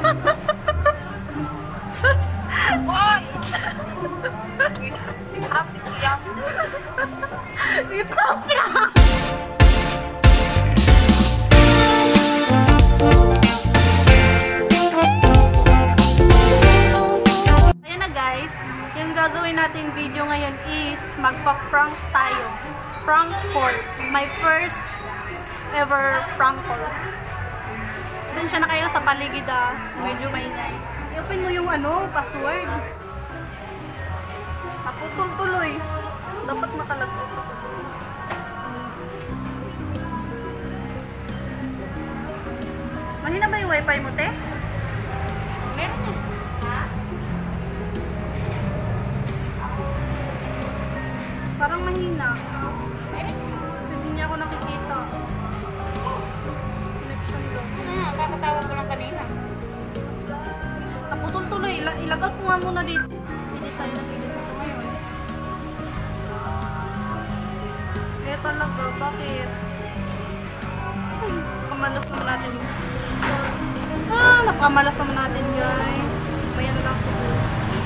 Why? It's a prank! Ayan na guys, yung gagawin natin video ngayon is magpa-prank tayo. Prank call. My first ever prank call. Pasensya na kayo sa paligid medyo maingay. I-open mo yung password. Naputol tuloy. Dapat makalagay. Mahina ba yung wifi mo, te? Meron na. Ha? Parang mahina. Meron na. Kasi hindi niya ako nakikita. Connection daw. Kakatawag ko lang kanina. Naputol tuloy. Ilagag ko nga muna dito. Hindi tayo nakikita ko ngayon. Kaya talaga, bakit? Nakamalas naman natin. Nakamalas naman natin guys. Maya na lang siguro.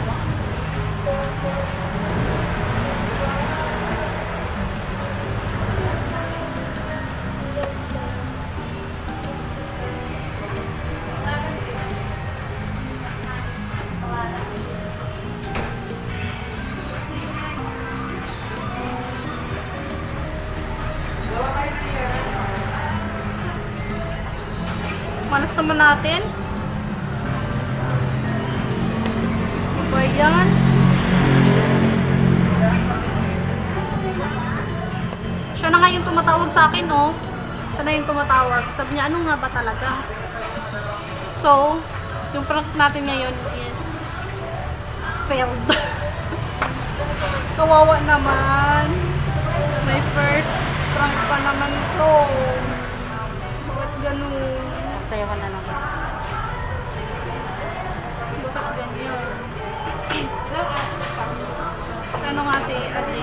Malas naman natin. Ano ba yan? Siya na nga yung tumatawag sa akin, oh. Siya na yung tumatawag. Sabi niya, ano nga ba talaga? So, yung prank natin ngayon is failed. Kawawa naman. My first prank pa naman to. Bakit ganun? Sayo ka na lang. Bakit ganyan? Ano nga si Ate?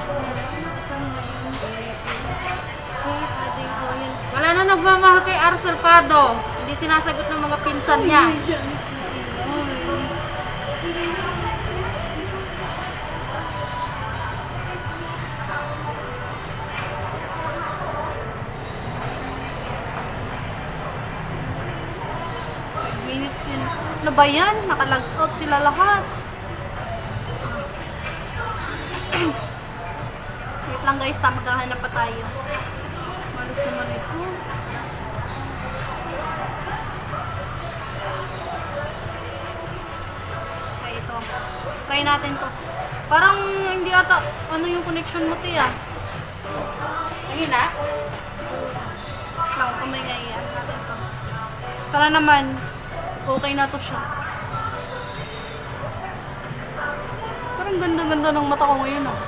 Wala na nagmamahal kay Arcel Pardo. Hindi sinasagot ng mga pinsan niya. Minutes din. Ano ba yan? Nakalag out sila lahat. Wait lang guys, maghahanap pa tayo. Malas naman ito. Okay, ito. Try natin to. Parang hindi ata, yung connection mo tiya? Ayun na. Lang, kamay nga yan. Sana naman, okay na to siya. Parang ganda-ganda ng mata ko ngayon, ah.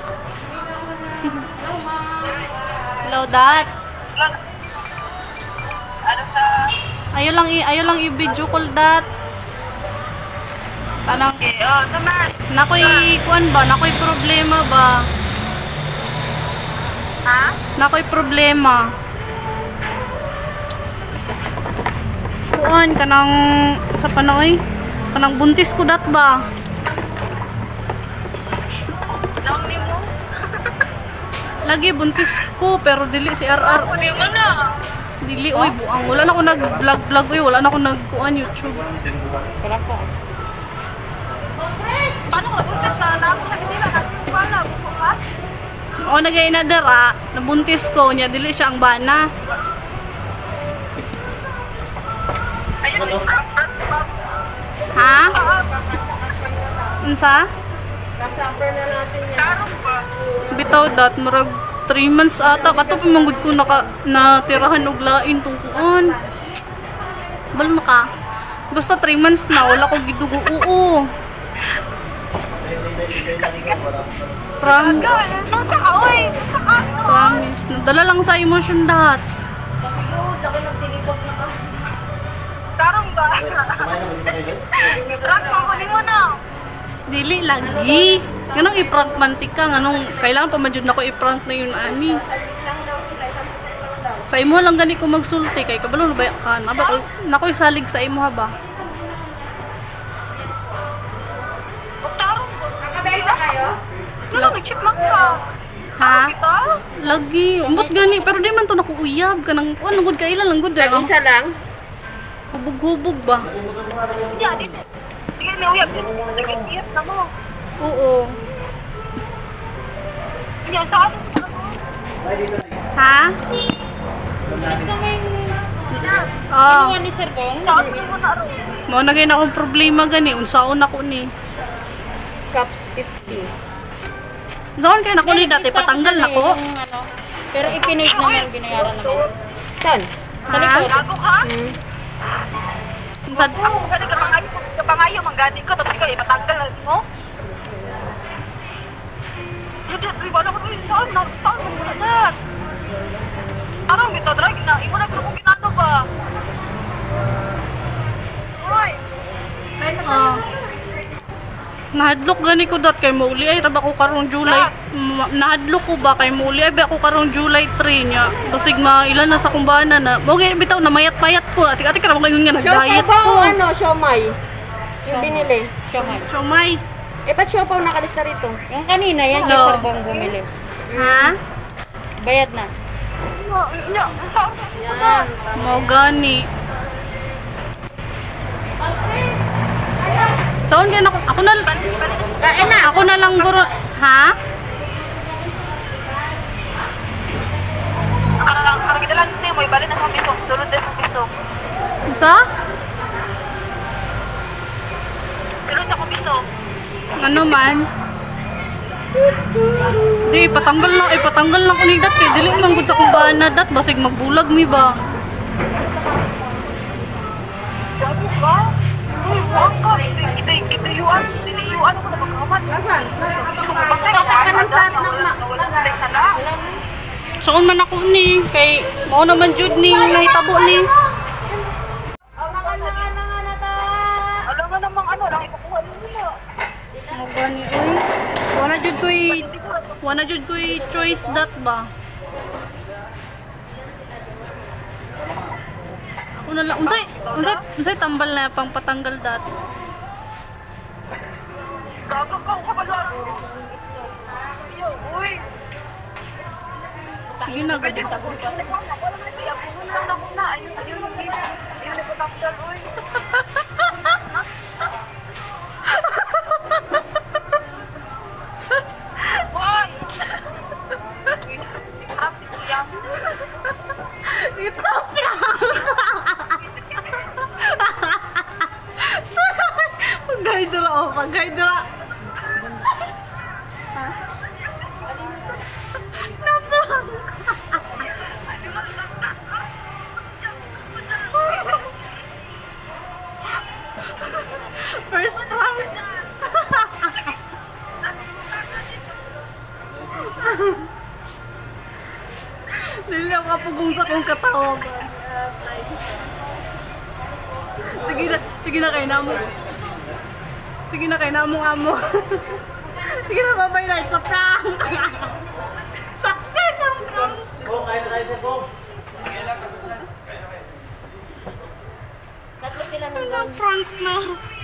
Hello, Dad. Ano sa... Ayaw lang i-video call, Dad. Parang, naman. nakoy, kuan ba? Nakoy problema ba? Ha? Nakoy problema. Kuan, kanang, sa panoy? Kanang buntis ko, dat ba? Nang ni mo? Lagi buntis ko, pero dili si RR. Ako ni mo na. Dili, oy, buang. Wala na ako nag-vlog, oy. Wala na ako nag-kuan YouTube. Wala po. Paano ka buntis na? Ako sa hindi na. Paano? Ha? O, nag-i-inader, nabuntis ko niya. Dili siya ang bana. Ayun. Ha? Unsa? Kasapper na natin yan. Karong ba? Bitaw dat, murag 3 months ata. Kato pamanggod ko natirahan og lain tong kuan. Balo na ka. Basta 3 months na, wala ko gidugo. Oo. Promise. Nadala lang sa emotion dat. Karong ba? Karong ako ni mo na. Dili lagi. Ganong i-prank mantik ka. Ganong kailangan pa madyod na ko i-prank na yun ani. Sa imo lang gani ko magsulti kay kabalo na ba ka na ba nakoy salig sa imo ha ba? Nag-chipmunk ka. Ha? Kita? Lagi. Umbot gani. Pero di man to nakukuyab ka ng ano good ka ilan lang good. Isa lang. Hubog-hubog ba? Yeah, di. Sige, niuyab. Nag-iiyat na mo. Oo. Yeah, saan? Ha? Ito may Oh. inuwan ni Sir Bong. Saan mo na ro? Mao na gyud akong problema gani. Unsaon ako ni. Cups 50. Doon kay nako ni dati patanggal nako. Yung ano, pero ipinade naman, binayaran naman. Saan? Sa Ha? likod. Gago ka? Sa Ako, gani ka pangayo, manggani ka, tapos ikaw, ipatanggal mo? Dudut, uy, wala ko rin saan, saan mo muna na? Parang kita, drag na, imo na kung ginano ba? Uy! nahadlok gani ko dat kay mauli ay raba ko karong July. Nahadlok ko ba kay mauli ay ba ko karong July 3 nya. Basig na ilan na sa kumbana na. Mo gyud bitaw na mayat-payat ko. Atik-atik ra mo ngayon nga nag-diet Siopaw ko. ba o ano, siomay? Yung binili, siomay. So may Eh, ba't siopaw nakalista rito? Yung kanina, yan No. yung Sir Bong bumili. ha? Bayad na. Yan. Mo gani. Saan kaya ako na Kain na! ako na lang guro ha? Karang kita lang siya mo, ibalik na sa pisok, sulod din sa pisok. Sa? Sulod sa pisok. Ano man? Di patanggal na ko ni dat kay dili man gud sa kumbana dat basig magbulag mi ba. Gago ka? Uy, wag ka. Itayuan ako na magkamat. Asan? Bakit ka ng plat ng na? Saan man ako ni kay mao naman jud ni nahitabo ni. Alam nga namang ano, lang ikukuha nila. Mo gani oy. Wana jud koy choice dat ba. Ako na lang unsay tambal na pang patanggal dat. Gago ka, kapaluan. Uy, Sige na gud. It's a pag-guide ra o, pag-guide ra. First prank. Dili ako kapugong sa kong katawa ba. Sige na kay namo. Sige na kay namong amo. Sige na babay na sa prank. Success ang prank. Go, kain na tayo sa go. Tatlo sila Prank na.